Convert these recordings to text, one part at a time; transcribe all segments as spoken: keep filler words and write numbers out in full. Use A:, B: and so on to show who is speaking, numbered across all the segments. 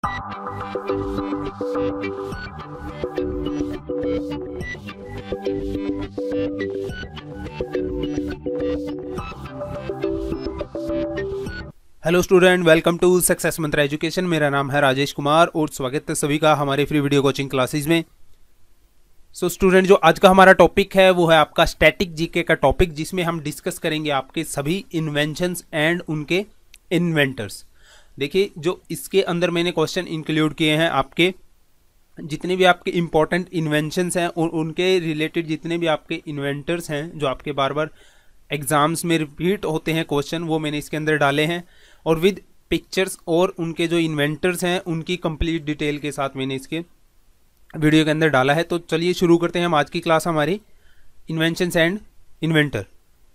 A: Hello student, welcome to success Mantra education. मेरा नाम है राजेश कुमार और स्वागत है सभी का हमारे फ्री वीडियो कोचिंग क्लासेस में। सो so, स्टूडेंट, जो आज का हमारा टॉपिक है वो है आपका स्टैटिक जीके का टॉपिक, जिसमें हम डिस्कस करेंगे आपके सभी इन्वेंशंस एंड उनके इन्वेंटर्स। देखिए, जो इसके अंदर मैंने क्वेश्चन इंक्लूड किए हैं, आपके जितने भी आपके इंपॉर्टेंट इन्वेंशंस हैं और उनके रिलेटेड जितने भी आपके इन्वेंटर्स हैं जो आपके बार बार एग्जाम्स में रिपीट होते हैं क्वेश्चन, वो मैंने इसके अंदर डाले हैं और विद पिक्चर्स और उनके जो इन्वेंटर्स हैं उनकी कंप्लीट डिटेल के साथ मैंने इसके वीडियो के अंदर डाला है। तो चलिए शुरू करते हैं हम आज की क्लास हमारी इन्वेंशंस एंड इन्वेंटर।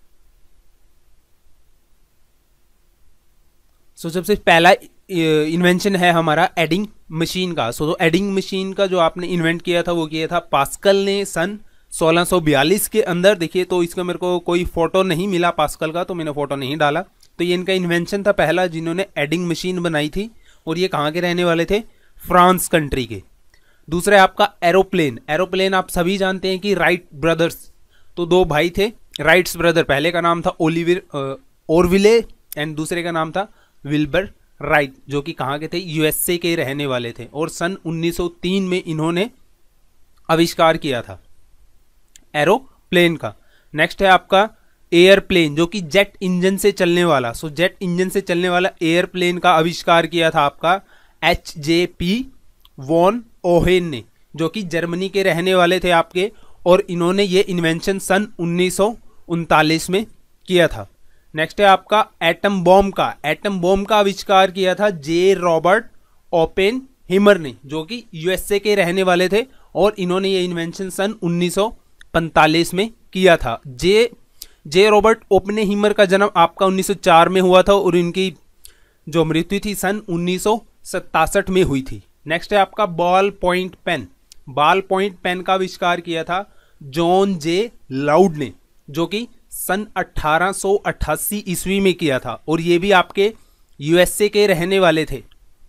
A: सो सबसे पहला इन्वेंशन है हमारा एडिंग मशीन का। सो so, तो एडिंग मशीन का जो आपने इन्वेंट किया था वो किया था पास्कल ने सन सोलह सौ बयालीस के अंदर। देखिए, तो इसका मेरे को कोई फोटो नहीं मिला पास्कल का, तो मैंने फोटो नहीं डाला। तो ये इनका इन्वेंशन था पहला जिन्होंने एडिंग मशीन बनाई थी, और ये कहाँ के रहने वाले थे? फ्रांस कंट्री के। दूसरा है आपका एरोप्लेन। एरोप्लेन आप सभी जानते हैं कि राइट ब्रदर्स, तो दो भाई थे राइट्स ब्रदर। पहले का नाम था ओलिविर ओरविले एंड दूसरे का नाम था विल्बर राइट, जो कि कहाँ के थे? यूएसए के रहने वाले थे, और सन उन्नीस सौ तीन में इन्होंने आविष्कार किया था एरोप्लेन का। नेक्स्ट है आपका एयरप्लेन, जो कि जेट इंजन से चलने वाला। सो जेट इंजन से चलने वाला एयरप्लेन का आविष्कार किया था आपका एच जे पी वॉन ओहेन ने, जो कि जर्मनी के रहने वाले थे आपके, और इन्होंने ये इन्वेंशन सन उन्नीस सौ उनतालीस में किया था। नेक्स्ट है आपका एटम बॉम्ब का। एटम बॉम्ब का आविष्कार किया था जे रॉबर्ट ओपेन हिमर ने, जो कि यूएसए के रहने वाले थे, और इन्होंने ये इन्वेंशन सन उन्नीस सौ पैंतालीस में किया था। जे जे रॉबर्ट ओपेनहीमर का जन्म आपका उन्नीस सौ चार में हुआ था, और इनकी जो मृत्यु थी सन उन्नीस सौ सतासठ में हुई थी। नेक्स्ट है आपका ball point pen. Ball point pen का आविष्कार किया था जॉन जे लाउड ने, जो कि सन अठारह सौ अट्ठासी ईस्वी में किया था, और ये भी आपके यूएसए के रहने वाले थे।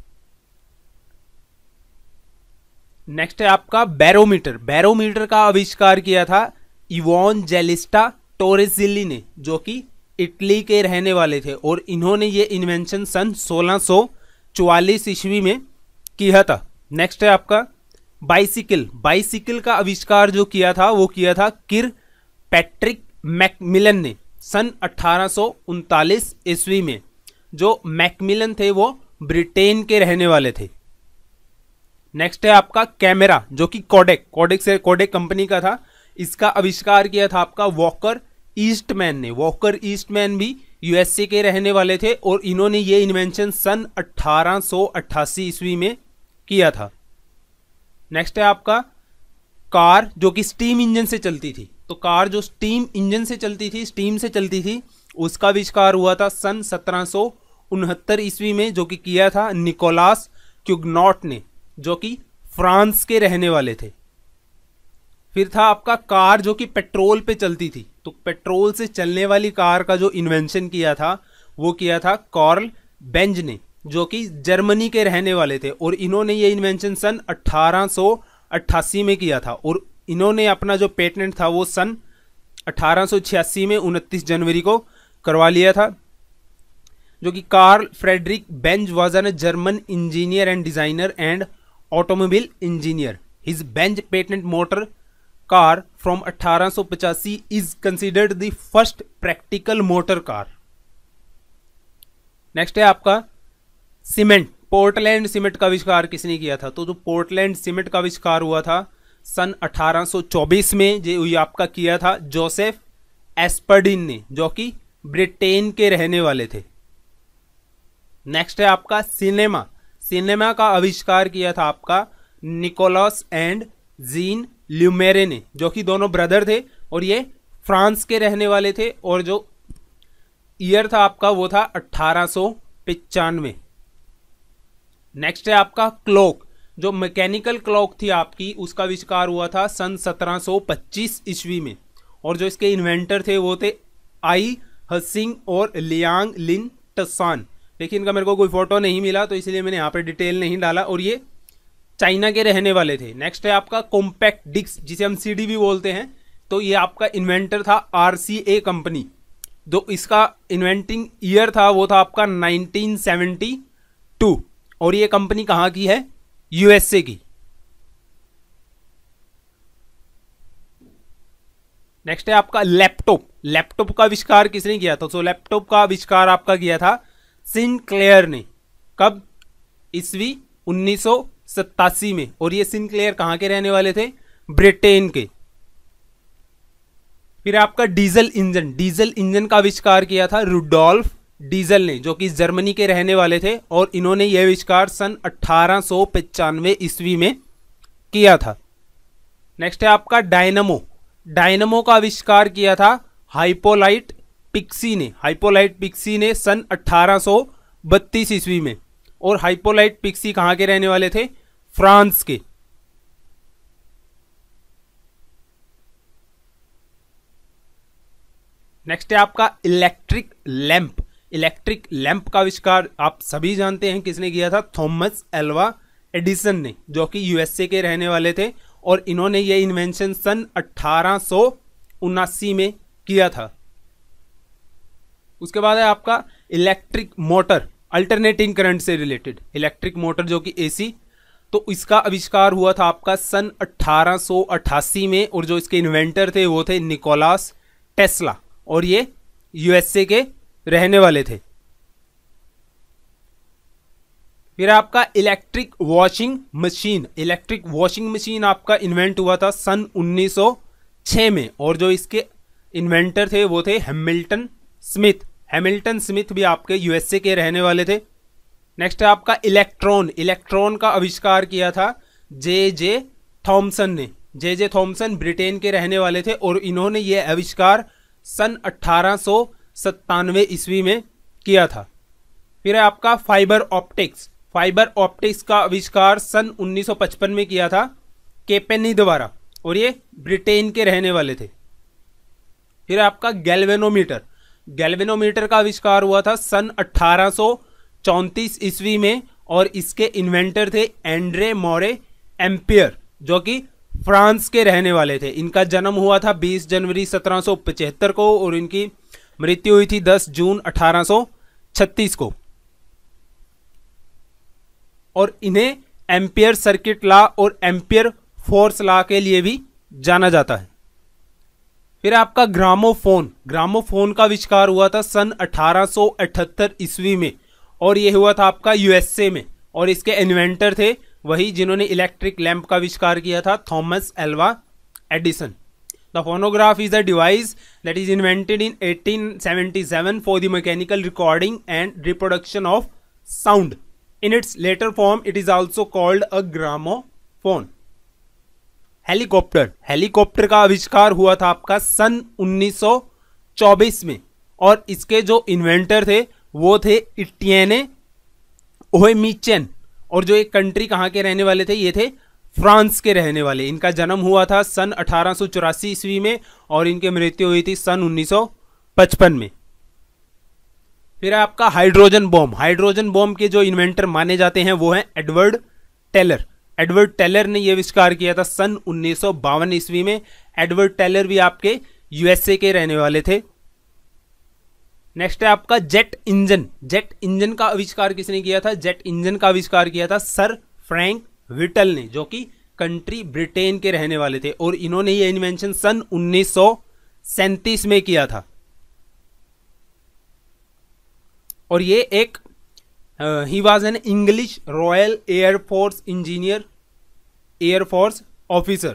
A: नेक्स्ट है आपका बैरोमीटर। बैरोमीटर का आविष्कार किया था इवांजेलिस्टा टोरेजिली ने, जो कि इटली के रहने वाले थे, और इन्होंने ये इन्वेंशन सन सोलह सौ चौवालीस ईस्वी में किया था। नेक्स्ट है आपका बाइसिकल। बाइसिकल का आविष्कार जो किया था वो किया था किर पैट्रिक मैकमिलन ने सन अठारह सौ उनतालीस ईस्वी में। जो मैकमिलन थे वो ब्रिटेन के रहने वाले थे। नेक्स्ट है आपका कैमरा, जो कि कोडेक कोडेक से कोडेक कंपनी का था। इसका आविष्कार किया था आपका वॉकर ईस्टमैन ने। वॉकर ईस्टमैन भी यूएसए के रहने वाले थे, और इन्होंने ये इन्वेंशन सन अठारह सौ अट्ठासी ईस्वी में किया था। नेक्स्ट है आपका कार, जो कि स्टीम इंजन से चलती थी। तो कार जो स्टीम इंजन से चलती थी, स्टीम से चलती थी, उसका आविष्कार हुआ था सन सत्रह सौ उनहत्तर ईस्वी में, जो कि किया था निकोलास क्यूगनॉट ने, जो कि फ्रांस के रहने वाले थे। फिर था आपका कार जो कि पेट्रोल पे चलती थी। तो पेट्रोल से चलने वाली कार का जो इन्वेंशन किया था वो किया था कार्ल बेंज ने, जो कि जर्मनी के रहने वाले थे, और इन्होंने ये इन्वेंशन सन अठारह सौ अट्ठासी में किया था, और इन्होंने अपना जो पेटेंट था वो सन अठारह सौ छियासी में उनतीस जनवरी को करवा लिया था। जो कि Carl Friedrich Benz was an German engineer and designer and automobile engineer. His Benz patent motor car from अठारह सौ पचासी is considered the first practical motor car. Next है आपका सीमेंट। पोर्टलैंड सीमेंट का आविष्कार किसने किया था? तो जो पोर्टलैंड सीमेंट का आविष्कार हुआ था सन अठारह सौ चौबीस में, जो ये आपका किया था जोसेफ एस्पर्डिन ने, जो कि ब्रिटेन के रहने वाले थे। नेक्स्ट है आपका सिनेमा। सिनेमा का आविष्कार किया था आपका निकोलस एंड जीन ल्यूमेरे ने, जो कि दोनों ब्रदर थे, और ये फ्रांस के रहने वाले थे, और जो ईयर था आपका वो था अठारह सौ पचानवे। नेक्स्ट है आपका क्लॉक। जो मैकेनिकल क्लॉक थी आपकी, उसका आविष्कार हुआ था सन सत्रह सौ पच्चीस ईस्वी में, और जो इसके इन्वेंटर थे वो थे आई हसिंग और लियांग लिन टसान, देखिए इनका मेरे को कोई फोटो नहीं मिला तो इसलिए मैंने यहाँ पे डिटेल नहीं डाला, और ये चाइना के रहने वाले थे। नेक्स्ट है आपका कॉम्पैक्ट डिस्क, जिसे हम सीडी भी बोलते हैं, तो ये आपका इन्वेंटर था आरसीए कंपनी। जो इसका इन्वेंटिंग ईयर था वो था आपका नाइनटीन सेवेंटी टू, और ये कंपनी कहाँ की है? यूएसए की। नेक्स्ट है आपका लैपटॉप। लैपटॉप का आविष्कार किसने किया था? तो लैपटॉप का आविष्कार आपका किया था सिनक्लेयर ने। कब? ईस्वी उन्नीस सौ सत्तासी में, और ये सिनक्लेयर कहां के रहने वाले थे? ब्रिटेन के। फिर आपका डीजल इंजन। डीजल इंजन का आविष्कार किया था रुडोल्फ डीजल ने, जो कि जर्मनी के रहने वाले थे, और इन्होंने यह आविष्कार सन अठारह सौ पचानवे ईस्वी में किया था। नेक्स्ट है आपका डायनमो। डायनमो का आविष्कार किया था हाइपोलाइट पिक्सी ने। हाइपोलाइट पिक्सी ने सन अठारह सौ बत्तीस ईस्वी में, और हाइपोलाइट पिक्सी कहां के रहने वाले थे? फ्रांस के। नेक्स्ट है आपका इलेक्ट्रिक लैंप। इलेक्ट्रिक लैंप का आविष्कार आप सभी जानते हैं किसने किया था? थॉमस एल्वा एडिसन ने, जो कि यूएसए के रहने वाले थे, और इन्होंने ये इन्वेंशन सन अठारह सौ उनासी में किया था। उसके बाद है आपका इलेक्ट्रिक मोटर, अल्टरनेटिंग करंट से रिलेटेड इलेक्ट्रिक मोटर, जो कि एसी, तो इसका आविष्कार हुआ था आपका सन अठारह सौ अठासी में, और जो इसके इन्वेंटर थे वो थे निकोलास टेस्ला, और ये यूएसए के रहने वाले थे। फिर आपका electric washing machine. Electric washing machine आपका इन्वेंट हुआ था सन उन्नीस सौ छह में, और जो इसके इन्वेंटर थे वो थे हैमिल्टन स्मिथ। हैमिल्टन स्मिथ भी आपके यूएसए के रहने वाले थे। नेक्स्ट है आपका इलेक्ट्रॉन। इलेक्ट्रॉन का आविष्कार किया था जे जे थॉमसन ने। जे जे थॉमसन ब्रिटेन के रहने वाले थे, और इन्होंने ये आविष्कार सन अठारह सौ सत्तानवे ईस्वी में किया था। फिर है आपका फाइबर ऑप्टिक्स। फाइबर ऑप्टिक्स का आविष्कार सन उन्नीस सौ पचपन में किया था केपेनी द्वारा, और ये ब्रिटेन के रहने वाले थे। फिर आपका गैल्वेनोमीटर। गैल्वेनोमीटर का आविष्कार हुआ था सन अठारह सौ चौंतीस ईस्वी में, और इसके इन्वेंटर थे एंड्रे मोरे एम्पियर, जो कि फ्रांस के रहने वाले थे। इनका जन्म हुआ था बीस जनवरी सत्रह सौ पचहत्तर को, और इनकी मृत्यु हुई थी दस जून अठारह सौ छत्तीस को। और इन्हें एम्पियर सर्किट लॉ और एम्पियर फोर्स लॉ के लिए भी जाना जाता है। फिर आपका ग्रामोफोन। ग्रामोफोन का आविष्कार हुआ था सन अठारह सौ अठहत्तर ईस्वी में, और यह हुआ था आपका यूएसए में, और इसके इन्वेंटर थे वही जिन्होंने इलेक्ट्रिक लैंप का आविष्कार किया था, Thomas Alva Edison. The phonograph is a device that is invented in eighteen seventy seven for the mechanical recording and reproduction of sound. In its later form, it is also called a gramophone. Helicopter. Helicopter का आविष्कार हुआ था आपका सन उन्नीस सौ चौबीस में, और इसके जो इन्वेंटर थे वो थे इटियने ओहेमिचेन, और जो एक कंट्री कहाँ के रहने वाले थे? ये थे फ्रांस के रहने वाले। इनका जन्म हुआ था सन अठारह सौ चौरासी ईस्वी में, और इनकी मृत्यु हुई थी सन उन्नीस सौ पचपन में। फिर आपका हाइड्रोजन बॉम्ब। हाइड्रोजन बॉम्ब के जो इन्वेंटर माने जाते हैं वो हैं एडवर्ड टेलर। एडवर्ड टेलर ने यह आविष्कार किया था सन उन्नीस सौ बावन ईस्वी में। एडवर्ड टेलर भी आपके यूएसए के रहने वाले थे। नेक्स्ट है आपका जेट इंजन। जेट इंजन का आविष्कार किसने किया था? जेट इंजन का आविष्कार किया था सर फ्रैंक व्हिटल ने, जो कि कंट्री ब्रिटेन के रहने वाले थे, और इन्होंने ये इन्वेंशन सन उन्नीस सौ सैंतीस में किया था। और ये एक ही was an English royal air force engineer, air force officer,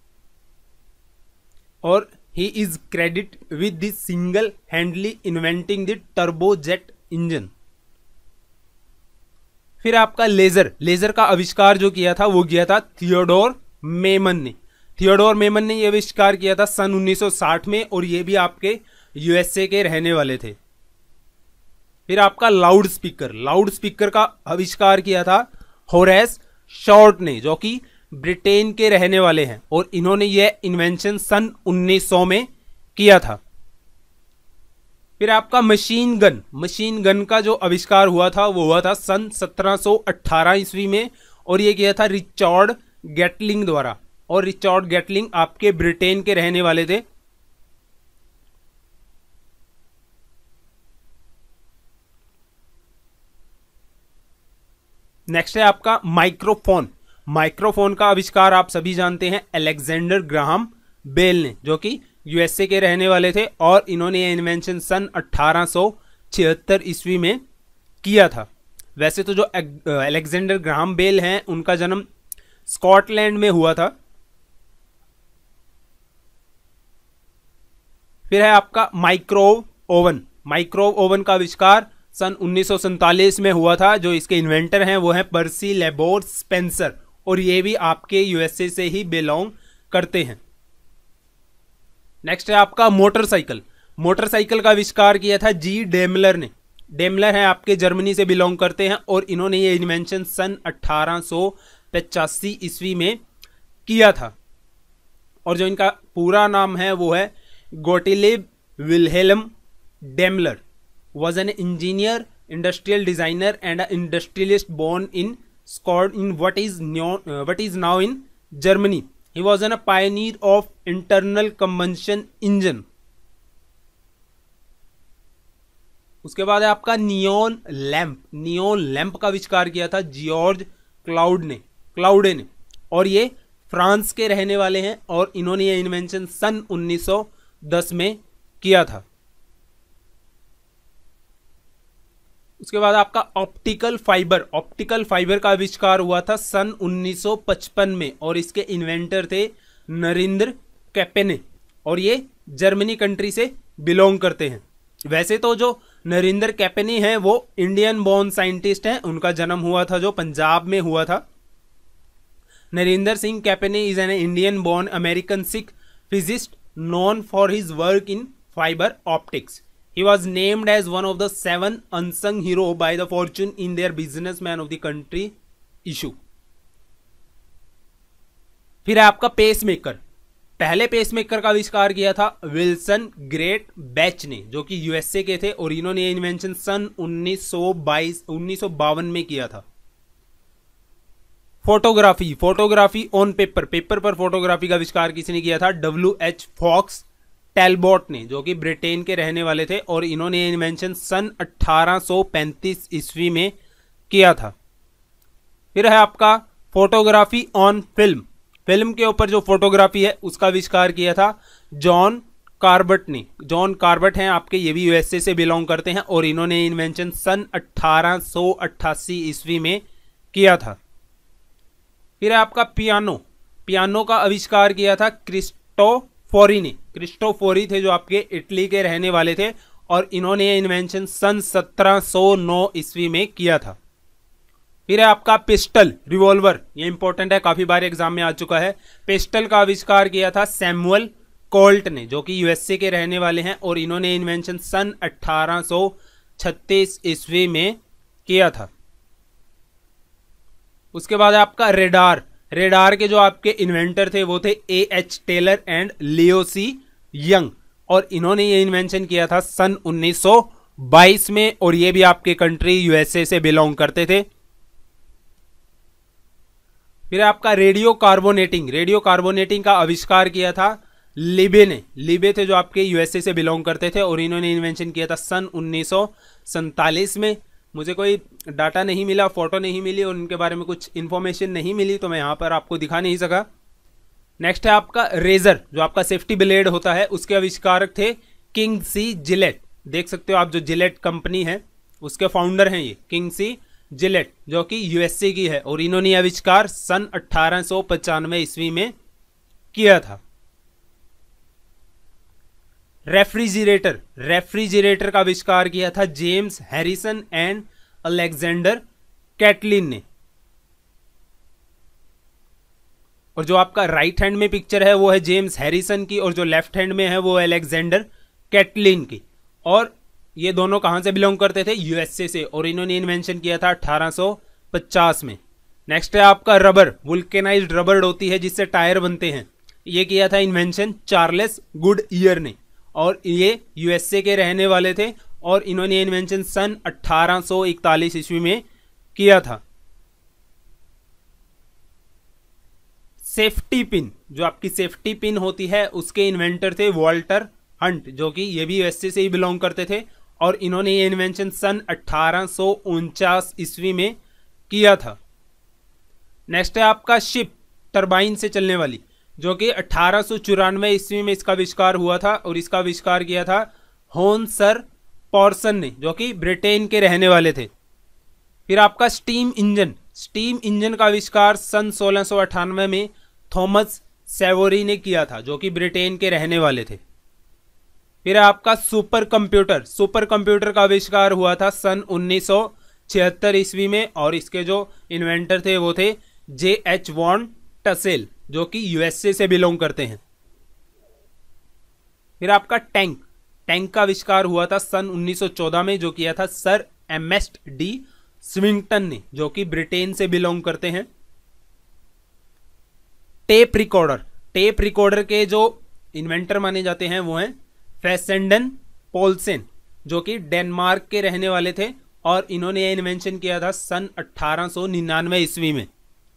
A: और he is credit with the single handedly inventing the turbojet engine. फिर आपका लेजर। लेजर का आविष्कार जो किया था वो किया था थियोडोर मेमन ने। थियोडोर मेमन ने यह आविष्कार किया था सन उन्नीस सौ साठ में, और ये भी आपके यूएसए के रहने वाले थे। फिर आपका लाउड स्पीकर। लाउड स्पीकर का आविष्कार किया था होरेस शॉर्ट ने, जो कि ब्रिटेन के रहने वाले हैं, और इन्होंने यह इन्वेंशन सन उन्नीस सौ में किया था। फिर आपका मशीन गन, मशीन गन का जो आविष्कार हुआ था वो हुआ था सन सत्रह सौ अठारह ईस्वी में, और ये किया था रिचर्ड गैटलिंग द्वारा। और रिचर्ड गैटलिंग आपके ब्रिटेन के रहने वाले थे। नेक्स्ट है आपका माइक्रोफोन। माइक्रोफोन का आविष्कार आप सभी जानते हैं अलेक्जेंडर ग्राहम बेल ने, जो कि यूएसए के रहने वाले थे, और इन्होंने ये इन्वेंशन सन अठारह सौ छिहत्तर ईस्वी में किया था। वैसे तो जो अलेक्जेंडर ग्राहम बेल हैं उनका जन्म स्कॉटलैंड में हुआ था। फिर है आपका माइक्रोव ओवन। माइक्रोव ओवन का आविष्कार सन उन्नीस सौ सैंतालीस में हुआ था। जो इसके इन्वेंटर हैं वो हैं पर्सी लेबोर स्पेंसर, और ये भी आपके यूएसए से ही बिलोंग करते हैं। नेक्स्ट है आपका मोटरसाइकिल। मोटरसाइकिल का आविष्कार किया था जी डेमलर ने। डेमलर है आपके जर्मनी से बिलोंग करते हैं, और इन्होंने ये इन्वेंशन सन अठारह सौ पचासी ईस्वी में किया था। और जो इनका पूरा नाम है वो है Gottlieb Wilhelm Daimler, was an engineer, industrial designer and an industrialist born in Scot in what is now, uh, what is now in Germany. He was an, a pioneer of internal combustion engine. उसके बाद है आपका neon lamp. Neon lamp का आविष्कार किया था George Claude ने Claude ने और ये फ्रांस के रहने वाले हैं, और इन्होंने ये इन्वेंशन सन उन्नीस सौ दस में किया था। उसके बाद आपका ऑप्टिकल फाइबर। ऑप्टिकल फाइबर का आविष्कार हुआ था सन उन्नीस सौ पचपन में, और इसके इन्वेंटर थे नरेंद्र कैपेने, और ये जर्मनी कंट्री से बिलोंग करते हैं। वैसे तो जो नरेंद्र कैपेने हैं वो इंडियन बोर्न साइंटिस्ट हैं। उनका जन्म हुआ था जो पंजाब में हुआ था। Narendra Singh Kapany is an Indian born American Sikh physicist known for his work in fiber optics. He was named as one of the seven unsung hero by the Fortune in their businessman of the country issue. फिर है आपका pacemaker. पहले pacemaker का आविष्कार किया था Wilson great batch ने, जो कि यूएसए के थे, और इन्होंने इन्वेंशन सन उन्नीस सौ बाईस उन्नीस सौ बावन में किया था। Photography. Photography on paper. Paper पर फोटोग्राफी का आविष्कार किसने किया था? डब्ल्यू एच फॉक्स टेलबॉट ने, जो कि ब्रिटेन के रहने वाले थे, और इन्होंने ये इन्वेंशन सन अठारह सौ पैंतीस ईस्वी में किया था। फिर है आपका फोटोग्राफी ऑन फिल्म। फिल्म के ऊपर जो फोटोग्राफी है उसका आविष्कार किया था जॉन कार्बट ने। जॉन कार्बट हैं आपके, ये भी यूएसए से बिलोंग करते हैं, और इन्होंने इन्वेंशन सन अठारह सौ अट्ठासी ईस्वी में किया था। फिर है आपका पियानो। पियानो का आविष्कार किया था क्रिस्टोफोरी ने। क्रिस्टोफोरी थे जो आपके इटली के रहने वाले थे, और इन्होंने ये इन्वेंशन सन सत्रह सौ नौ ईस्वी में किया था। फिर है आपका पिस्टल, रिवॉल्वर। ये इंपॉर्टेंट है, काफी बार एग्जाम में आ चुका है। पिस्टल का आविष्कार किया था सैमुअल कोल्ट ने, जो कि यूएसए के रहने वाले हैं, और इन्होंने इन्वेंशन सन अठारह सौ छत्तीस ईस्वी में किया था। उसके बाद आपका रेडार। रेडार के जो आपके इन्वेंटर थे वो थे A H Taylor and Leo C Young, और इन्होंने ये इन्वेंशन किया था सन उन्नीस सौ बाईस में, और ये भी आपके कंट्री यूएसए से बिलोंग करते थे। फिर आपका रेडियो कार्बोनेटिंग। रेडियो कार्बोनेटिंग का आविष्कार किया था लिबे ने। लिबे थे जो आपके यूएसए से बिलोंग करते थे, और इन्होंने इन्वेंशन किया था सन उन्नीस सौ सैंतालीस में। मुझे कोई डाटा नहीं मिला, फोटो नहीं मिली, और उनके बारे में कुछ इन्फॉर्मेशन नहीं मिली, तो मैं यहाँ पर आपको दिखा नहीं सका। नेक्स्ट है आपका रेजर, जो आपका सेफ्टी ब्लेड होता है, उसके आविष्कारक थे किंग सी जिलेट। देख सकते हो आप, जो जिलेट कंपनी है उसके फाउंडर हैं ये किंग सी जिलेट, जो कि यूएसए की है, और इन्होंने आविष्कार सन अठारह सौ पचानवे ईस्वी में किया था। रेफ्रिजरेटर। रेफ्रिजरेटर का आविष्कार किया था James Harrison and Alexander Catlin ने, और जो आपका राइट हैंड में पिक्चर है वो है जेम्स हैरिसन की, और जो लेफ्ट हैंड में है वो अलेक्जेंडर कैटलिन की, और ये दोनों कहां से बिलोंग करते थे? यूएसए से, और इन्होंने इन्वेंशन किया था अठारह सौ पचास में। नेक्स्ट है आपका रबर। वुल्केनाइज्ड रबर होती है जिससे टायर बनते हैं, ये किया था इन्वेंशन चार्ल्स गुड ईयर ने, और ये यूएसए के रहने वाले थे और इन्होंने इन्वेंशन सन अठारह सौ इकतालीस ईस्वी में किया था। सेफ्टी पिन, जो आपकी सेफ्टी पिन होती है, उसके इन्वेंटर थे वॉल्टर हंट, जो कि ये भी यूएसए से ही बिलोंग करते थे और इन्होंने ये इन्वेंशन सन अठारह सौ उनचास ईस्वी में किया था। नेक्स्ट है आपका शिप, टरबाइन से चलने वाली, जो कि अठारह सौ चौरानवे ईस्वी में इसका आविष्कार हुआ था और इसका आविष्कार किया था होनसर पॉर्सन ने, जो कि ब्रिटेन के रहने वाले थे। फिर आपका स्टीम इंजन, स्टीम इंजन का आविष्कार सन सोलह सौ अट्ठानवे में थॉमस सेवोरी ने किया था, जो कि ब्रिटेन के रहने वाले थे। फिर आपका सुपर कंप्यूटर, सुपर कंप्यूटर का आविष्कार हुआ था सन उन्नीस सौ छिहत्तर ईस्वी में और इसके जो इन्वेंटर थे वो थे जे एच वॉन टसेल, जो कि यूएसए से बिलोंग करते हैं। फिर आपका टैंक, टैंक का आविष्कार हुआ था सन उन्नीस सौ चौदह में, जो किया था sir M S D Swinton ने, जो कि ब्रिटेन से बिलोंग करते हैं। टेप रिकॉर्डर, टेप रिकॉर्डर के जो इन्वेंटर माने जाते हैं वो हैं फेसेंडन पोल्सेन, जो कि डेनमार्क के रहने वाले थे और इन्होंने यह इन्वेंशन किया था सन अठारह सौ निन्यानवे ईस्वी में।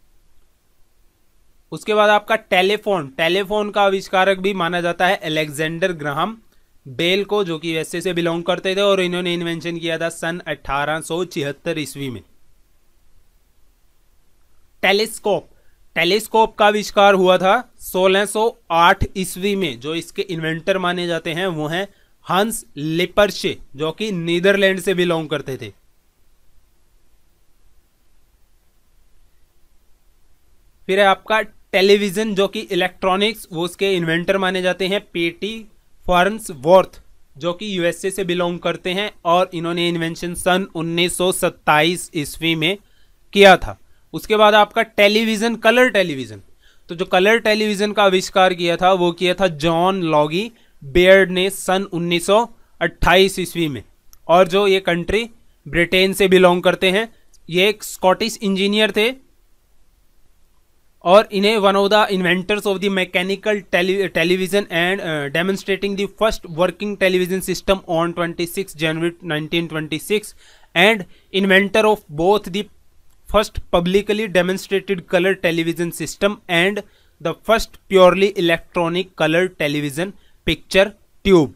A: उसके बाद आपका टेलीफोन, टेलीफोन का आविष्कारक भी माना जाता है अलेक्जेंडर ग्राहम बेल को, जो कि यूएसए से बिलोंग करते थे और इन्होंने इन्वेंशन किया था सन अठारह सौ छिहत्तर ईस्वी में। टेलीस्कोप, टेलीस्कोप का आविष्कार हुआ था सोलह सौ आठ ईस्वी में, जो इसके इन्वेंटर माने जाते हैं वो हैं हंस लिपर्शे, जो कि नीदरलैंड से बिलोंग करते थे। फिर है आपका टेलीविजन, जो कि इलेक्ट्रॉनिक्स, वो उसके इन्वेंटर माने जाते हैं पेटी फर्न्सवर्थ, जो कि यूएसए से बिलोंग करते हैं और इन्होंने इन्वेंशन सन उन्नीस सौ सत्ताईस ईस्वी में किया था। उसके बाद आपका टेलीविजन, कलर टेलीविजन, तो जो कलर टेलीविजन का आविष्कार किया था वो किया था जॉन लॉगी बेयर्ड ने सन उन्नीस सौ अट्ठाईस ईस्वी में और जो ये कंट्री ब्रिटेन से बिलोंग करते हैं। ये एक स्कॉटिश इंजीनियर थे और इन्हें one of the inventors of the mechanical television and demonstrating the first working television system on छब्बीस जनवरी nineteen twenty six and inventor of both the first publicly demonstrated colour television system and the first purely electronic colour television picture tube.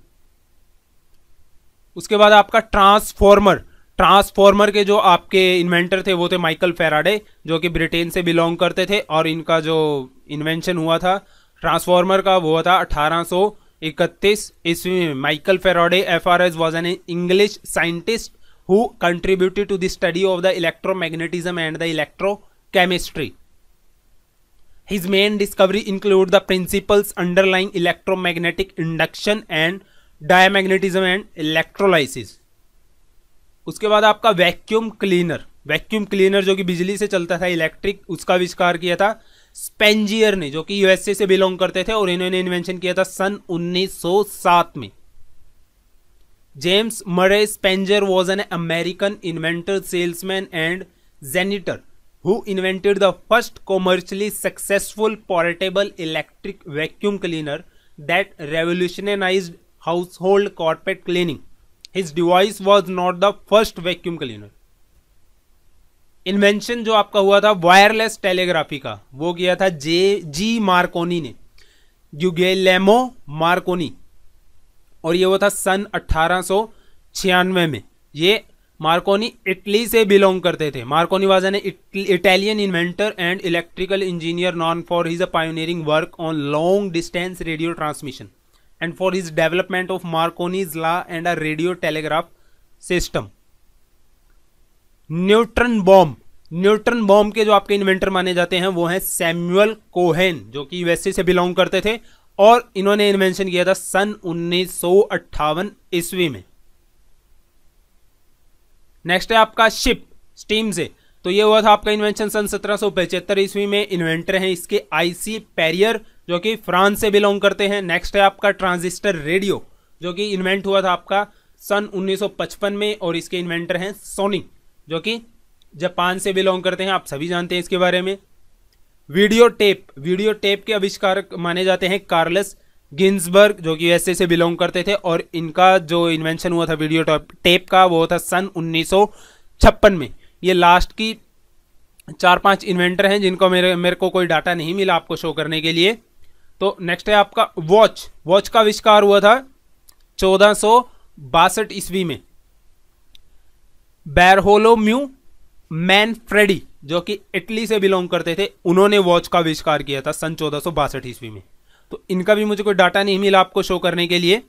A: उसके बाद आपका transformer, transformer के जो आपके inventor थे वो थे माइकल फेराडे, जो कि ब्रिटेन से बिलोंग करते थे और इनका जो इन्वेंशन हुआ था ट्रांसफॉर्मर का वो हुआ था अठारह सौ इकतीस ईस्वी में। Michael Faraday F R S was an English scientist who contributed to the study of the electromagnetism and the electrochemistry. His main discovery include the principles underlying electromagnetic induction and diamagnetism and electrolysis. उसके बाद आपका vacuum cleaner, vacuum cleaner जो कि बिजली से चलता था, electric, उसका आविष्कार किया था स्पेंजियर ने, जो कि यूएसए से बिलोंग करते थे और इन्होंने इन्वेंशन किया था सन उन्नीस सौ सात में। James Murray Spenger was an American inventor, salesman and janitor who invented the first commercially successful portable electric vacuum cleaner that revolutionized household carpet cleaning. His device was not the first vacuum cleaner. Invention जो आपका हुआ था wireless telegraphy का, वो किया था जे जी Markovnikov ने, यूगेलेमो Markovnikov, और ये वो था सन अठारह सौ छियानवे में। ये मार्कोनी इटली से बिलोंग करते थे। Marconi was an Italian inventor and electrical engineer known for his pioneering work on long distance radio transmission and for his development of Marconi's law and a radio telegraph system. Neutron bomb, neutron bomb के जो आपके inventor माने जाते हैं वो हैं Samuel Cohen, जो कि यूएसए से बिलोंग करते थे और इन्होंने इन्वेंशन किया था सन उन्नीस सौ अट्ठावन ईस्वी में। नेक्स्ट है आपका शिप, स्टीम से, तो ये हुआ था आपका इन्वेंशन सन सत्रह सौ पचहत्तर ईस्वी में। इन्वेंटर हैं इसके आईसी पेरियर, जो कि फ्रांस से बिलोंग करते हैं। नेक्स्ट है आपका ट्रांजिस्टर रेडियो, जो कि इन्वेंट हुआ था आपका सन उन्नीस सौ पचपन में और इसके इन्वेंटर हैं सोनी, जो कि जापान से बिलोंग करते हैं, आप सभी जानते हैं इसके बारे में। वीडियो टेप, वीडियो टेप के आविष्कारक माने जाते हैं कार्लस गिन्सबर्ग जो कि यूएसए से बिलोंग करते थे, और इनका जो इन्वेंशन हुआ था वीडियो टेप का वो था सन उन्नीस सौ छप्पन में। ये लास्ट की चार पांच इन्वेंटर हैं जिनको मेरे मेरे को कोई डाटा नहीं मिला आपको शो करने के लिए। तो नेक्स्ट है आपका वॉच। वॉच का आविष्कार हुआ था चौदह सौ बासठ ईस्वी में। बारथोलोम्यू मैनफ्रेडी जो कि इटली से बिलोंग करते थे, उन्होंने वॉच का आविष्कार किया था सन चौदह सौ बासठ ईस्वी में। तो इनका भी मुझे कोई डाटा नहीं मिला आपको शो करने के लिए।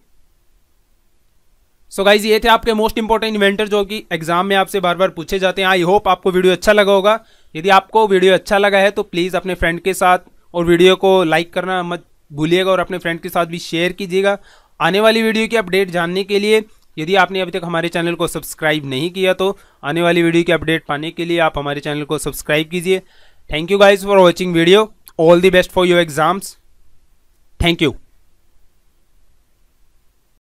A: सो so गाइज, ये थे आपके मोस्ट इंपॉर्टेंट इन्वेंटर जो कि एग्जाम में आपसे बार बार पूछे जाते हैं। आई होप आपको वीडियो अच्छा लगा होगा। यदि आपको वीडियो अच्छा लगा है तो प्लीज़ अपने फ्रेंड के साथ और वीडियो को लाइक करना मत भूलिएगा, और अपने फ्रेंड के साथ भी शेयर कीजिएगा। आने वाली वीडियो की अपडेट जानने के लिए यदि आपने अभी तक हमारे चैनल को सब्सक्राइब नहीं किया तो आने वाली वीडियो की अपडेट पाने के लिए आप हमारे चैनल को सब्सक्राइब कीजिए। Thank you guys for watching video. All the best for your exams. Thank you.